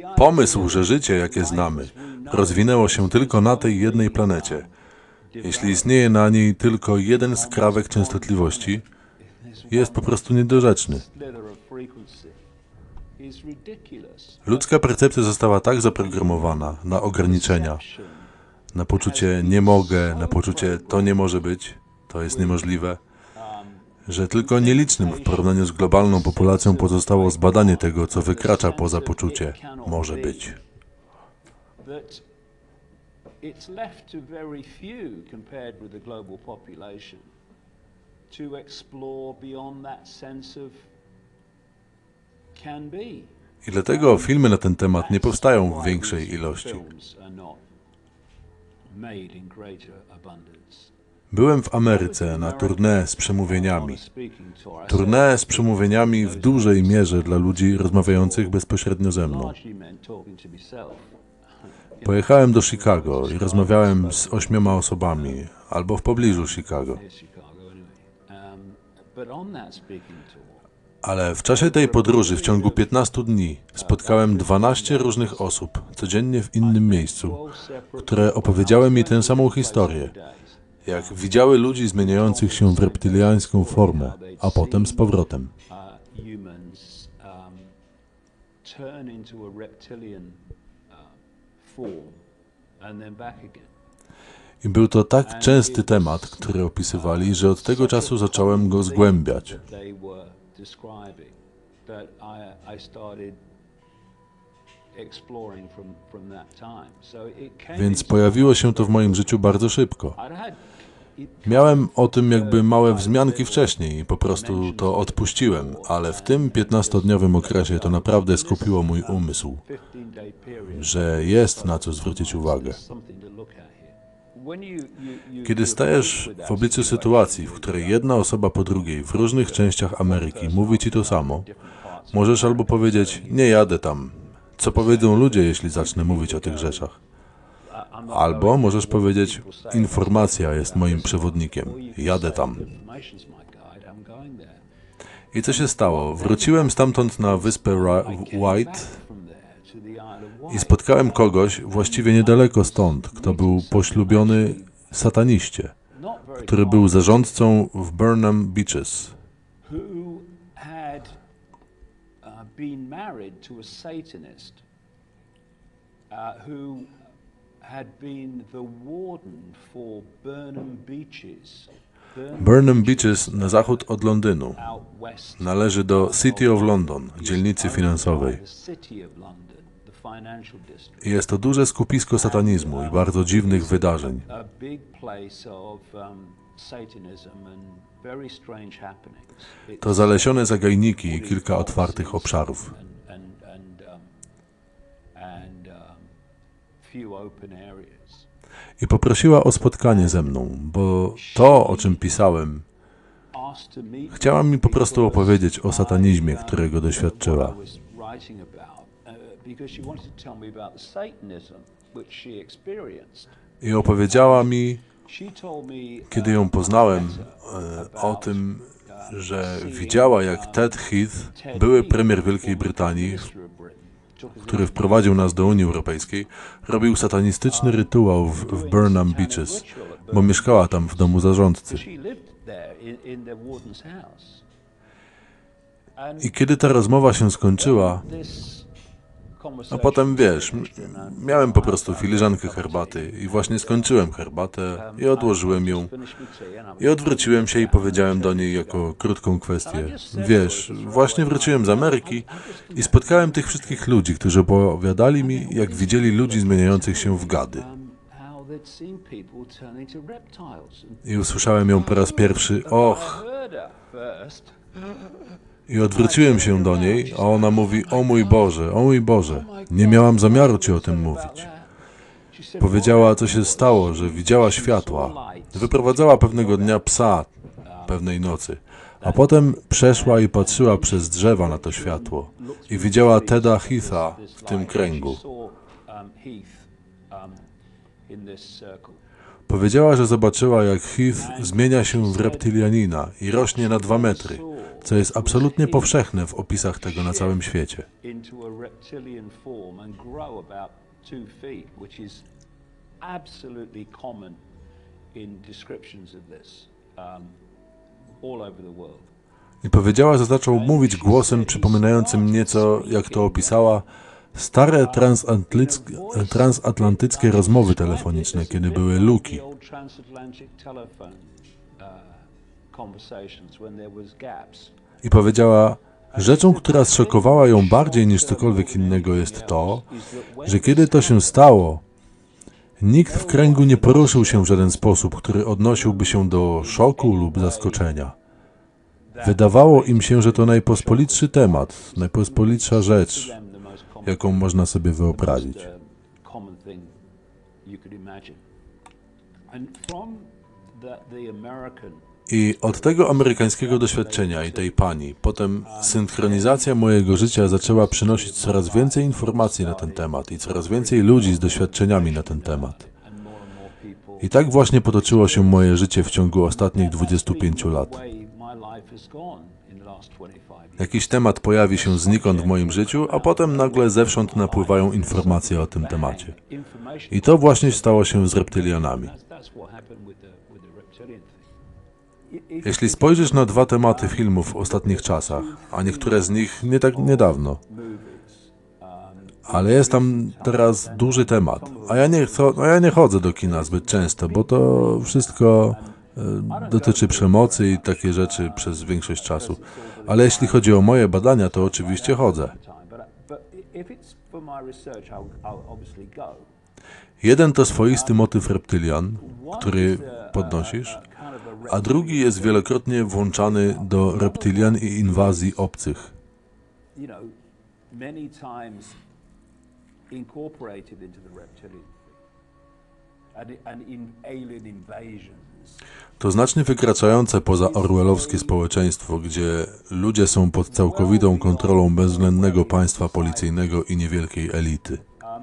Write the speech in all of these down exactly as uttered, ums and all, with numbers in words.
Pomysł, że życie, jakie znamy, rozwinęło się tylko na tej jednej planecie, jeśli istnieje na niej tylko jeden skrawek częstotliwości, jest po prostu niedorzeczny. Ludzka percepcja została tak zaprogramowana na ograniczenia, na poczucie nie mogę, na poczucie to nie może być, to jest niemożliwe, że tylko nielicznym w porównaniu z globalną populacją pozostało zbadanie tego, co wykracza poza poczucie może być. I dlatego filmy na ten temat nie powstają w większej ilości. Byłem w Ameryce na tournée z przemówieniami. Tournée z przemówieniami w dużej mierze dla ludzi rozmawiających bezpośrednio ze mną. Pojechałem do Chicago i rozmawiałem z ośmioma osobami, albo w pobliżu Chicago. Ale w czasie tej podróży w ciągu piętnastu dni spotkałem dwanaście różnych osób, codziennie w innym miejscu, które opowiedziały mi tę samą historię, jak widziały ludzi zmieniających się w reptyliańską formę, a potem z powrotem. I był to tak częsty temat, który opisywali, że od tego czasu zacząłem go zgłębiać. Więc pojawiło się to w moim życiu bardzo szybko. Miałem o tym jakby małe wzmianki wcześniej i po prostu to odpuściłem, ale w tym piętnastodniowym okresie to naprawdę skupiło mój umysł, że jest na co zwrócić uwagę. Kiedy stajesz w obliczu sytuacji, w której jedna osoba po drugiej w różnych częściach Ameryki mówi ci to samo, możesz albo powiedzieć, nie jadę tam, co powiedzą ludzie, jeśli zacznę mówić o tych rzeczach. Albo możesz powiedzieć, informacja jest moim przewodnikiem, jadę tam. I co się stało? Wróciłem stamtąd na wyspę White i spotkałem kogoś właściwie niedaleko stąd, kto był poślubiony sataniście, który był zarządcą w Burnham Beaches. Burnham Beaches na zachód od Londynu należy do City of London, dzielnicy finansowej. Jest to duże skupisko satanizmu i bardzo dziwnych wydarzeń. To zalesione zagajniki i kilka otwartych obszarów. I poprosiła o spotkanie ze mną, bo to, o czym pisałem, chciała mi po prostu opowiedzieć o satanizmie, którego doświadczyła. I opowiedziała mi, kiedy ją poznałem, o tym, że widziała, jak Ted Heath, były premier Wielkiej Brytanii, który wprowadził nas do Unii Europejskiej, robił satanistyczny rytuał w, w Burnham Beaches, bo mieszkała tam w domu zarządcy. I kiedy ta rozmowa się skończyła, a potem, wiesz, miałem po prostu filiżankę herbaty i właśnie skończyłem herbatę i odłożyłem ją i odwróciłem się i powiedziałem do niej jako krótką kwestię. Wiesz, właśnie wróciłem z Ameryki i spotkałem tych wszystkich ludzi, którzy opowiadali mi, jak widzieli ludzi zmieniających się w gady. I usłyszałem ją po raz pierwszy, och... I odwróciłem się do niej, a ona mówi, o mój Boże, o mój Boże, nie miałam zamiaru ci o tym mówić. Powiedziała, co się stało, że widziała światła. Wyprowadzała pewnego dnia psa, pewnej nocy, a potem przeszła i patrzyła przez drzewa na to światło i widziała Teda Heatha w tym kręgu. Powiedziała, że zobaczyła, jak Heath zmienia się w reptylianina i rośnie na dwa metry, co jest absolutnie powszechne w opisach tego na całym świecie. I powiedziała, że zaczął mówić głosem przypominającym nieco, jak to opisała, stare transatlantyckie, transatlantyckie rozmowy telefoniczne, kiedy były luki. I powiedziała, rzeczą, która zszokowała ją bardziej niż cokolwiek innego jest to, że kiedy to się stało, nikt w kręgu nie poruszył się w żaden sposób, który odnosiłby się do szoku lub zaskoczenia. Wydawało im się, że to najpospolitszy temat, najpospolitsza rzecz, jaką można sobie wyobrazić. I od tego amerykańskiego doświadczenia i tej pani, potem synchronizacja mojego życia zaczęła przynosić coraz więcej informacji na ten temat i coraz więcej ludzi z doświadczeniami na ten temat. I tak właśnie potoczyło się moje życie w ciągu ostatnich dwudziestu pięciu lat. Jakiś temat pojawi się znikąd w moim życiu, a potem nagle zewsząd napływają informacje o tym temacie. I to właśnie stało się z reptylianami. Jeśli spojrzysz na dwa tematy filmów w ostatnich czasach, a niektóre z nich nie tak niedawno, ale jest tam teraz duży temat, a ja nie, chcę, a ja nie chodzę do kina zbyt często, bo to wszystko e, dotyczy przemocy i takie rzeczy przez większość czasu. Ale jeśli chodzi o moje badania, to oczywiście chodzę. Jeden to swoisty motyw reptylian, który podnosisz, a drugi jest wielokrotnie włączany do reptylian i inwazji obcych. To znacznie wykraczające poza orwellowskie społeczeństwo, gdzie ludzie są pod całkowitą kontrolą bezwzględnego państwa policyjnego i niewielkiej elity.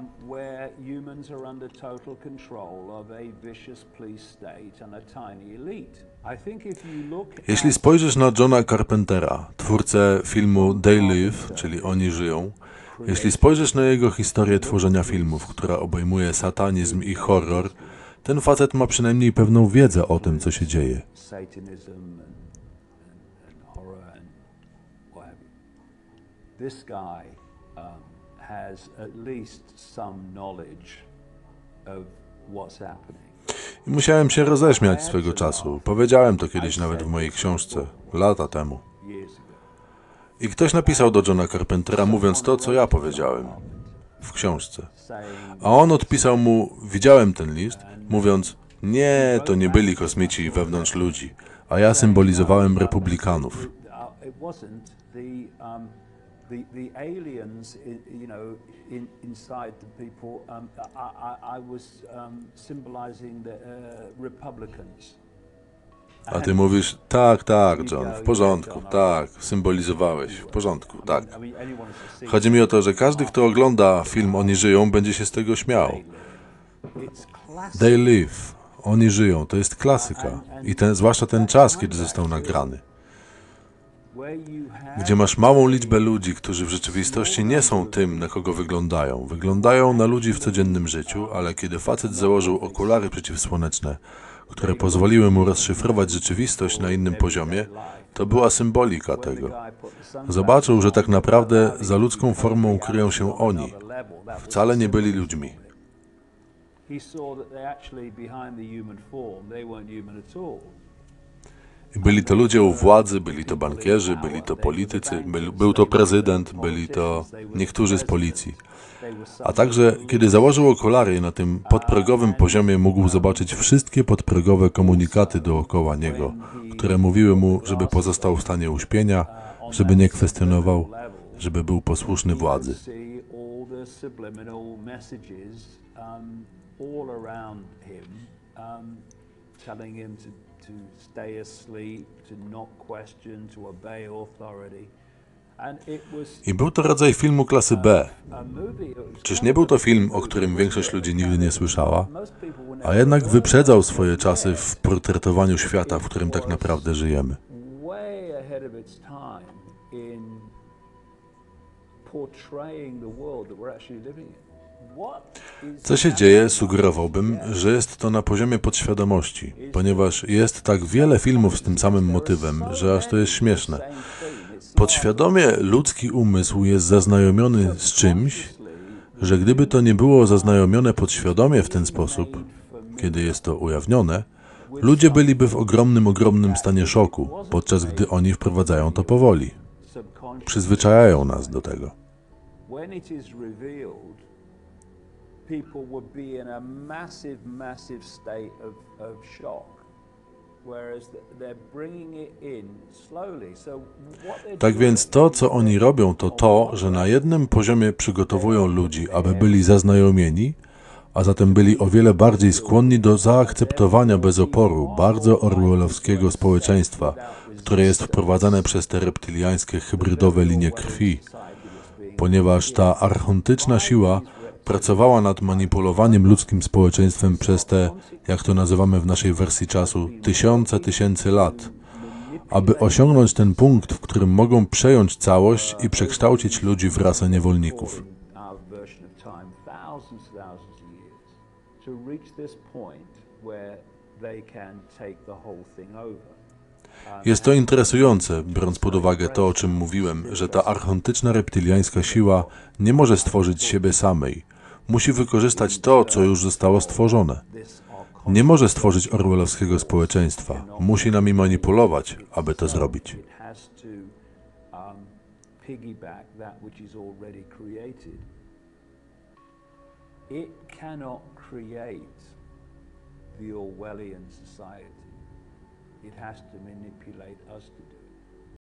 Jeśli spojrzysz na Johna Carpentera, twórcę filmu They Live, czyli Oni żyją, jeśli spojrzysz na jego historię tworzenia filmów, która obejmuje satanizm i horror, ten facet ma przynajmniej pewną wiedzę o tym, co się dzieje. I musiałem się roześmiać swego czasu. Powiedziałem to kiedyś nawet w mojej książce, lata temu. I ktoś napisał do Johna Carpentera, mówiąc to, co ja powiedziałem w książce. A on odpisał mu, widziałem ten list, mówiąc, nie, to nie byli kosmici wewnątrz ludzi, a ja symbolizowałem republikanów. A ty mówisz, tak, tak, John, w porządku, tak, symbolizowałeś, w porządku, tak. Chodzi mi o to, że każdy, kto ogląda film Oni żyją, będzie się z tego śmiał. They Live, Oni żyją, to jest klasyka. I ten, zwłaszcza ten czas, kiedy został nagrany. Gdzie masz małą liczbę ludzi, którzy w rzeczywistości nie są tym, na kogo wyglądają. Wyglądają na ludzi w codziennym życiu, ale kiedy facet założył okulary przeciwsłoneczne, które pozwoliły mu rozszyfrować rzeczywistość na innym poziomie, to była symbolika tego. Zobaczył, że tak naprawdę za ludzką formą kryją się oni. Wcale nie byli ludźmi. Byli to ludzie u władzy, byli to bankierzy, byli to politycy, był, był to prezydent, byli to niektórzy z policji. A także, kiedy założył okulary, na tym podprogowym poziomie mógł zobaczyć wszystkie podprogowe komunikaty dookoła niego, które mówiły mu, żeby pozostał w stanie uśpienia, żeby nie kwestionował, żeby był posłuszny władzy. I był to rodzaj filmu klasy B. Czyż nie był to film, o którym większość ludzi nigdy nie słyszała? A jednak wyprzedzał swoje czasy w portretowaniu świata, w którym tak naprawdę żyjemy. ahead of its time in portraying the world that we're actually living in. Co się dzieje, sugerowałbym, że jest to na poziomie podświadomości, ponieważ jest tak wiele filmów z tym samym motywem, że aż to jest śmieszne. Podświadomie ludzki umysł jest zaznajomiony z czymś, że gdyby to nie było zaznajomione podświadomie w ten sposób, kiedy jest to ujawnione, ludzie byliby w ogromnym, ogromnym stanie szoku, podczas gdy oni wprowadzają to powoli. Przyzwyczajają nas do tego. People would be in a massive, massive state of, of shock, whereas they're bringing it in slowly. So what they're Tak więc to, co oni robią, to to, że na jednym poziomie przygotowują ludzi, aby byli zaznajomieni, a zatem byli o wiele bardziej skłonni do zaakceptowania bez oporu bardzo orwellowskiego społeczeństwa, które jest wprowadzane przez te reptyliańskie hybrydowe linie krwi, ponieważ ta archontyczna siła pracowała nad manipulowaniem ludzkim społeczeństwem przez te, jak to nazywamy w naszej wersji czasu, tysiące tysięcy lat, aby osiągnąć ten punkt, w którym mogą przejąć całość i przekształcić ludzi w rasę niewolników. Jest to interesujące, biorąc pod uwagę to, o czym mówiłem, że ta archontyczna reptyliańska siła nie może stworzyć siebie samej. Musi wykorzystać to, co już zostało stworzone. Nie może stworzyć orwellowskiego społeczeństwa. Musi nami manipulować, aby to zrobić. It cannot create the Orwellian society. It has to manipulate us to do it.